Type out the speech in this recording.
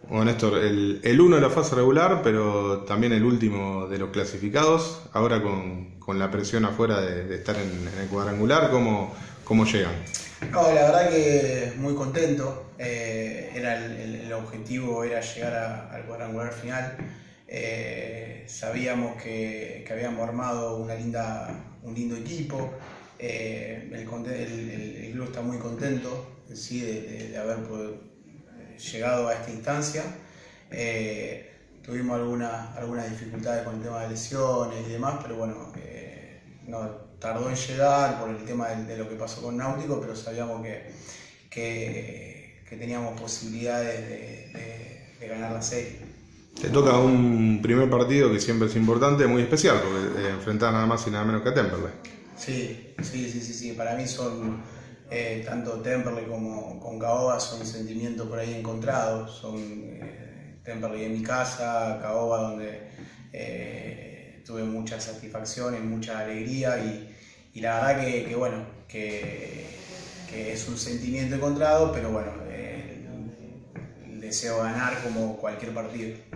Bueno, Néstor, el uno de la fase regular, pero también el último de los clasificados, ahora con la presión afuera de estar en el cuadrangular, ¿cómo llegan? No, la verdad que muy contento. El objetivo era llegar al cuadrangular final. Sabíamos que habíamos armado un lindo equipo. El club está muy contento sí, de haber llegado a esta instancia. Tuvimos algunas dificultades con el tema de lesiones y demás, pero bueno, no tardó en llegar por el tema de lo que pasó con Náutico, pero sabíamos que teníamos posibilidades de ganar la serie. Te toca un primer partido que siempre es importante, muy especial, porque enfrentar nada más y nada menos que a Temperley. Sí. Para mí son tanto Temperley como con Caoba son sentimientos por ahí encontrados. Son Temperley en mi casa, Caoba donde tuve mucha satisfacción y mucha alegría y la verdad que es un sentimiento encontrado, pero bueno, el deseo de ganar como cualquier partido.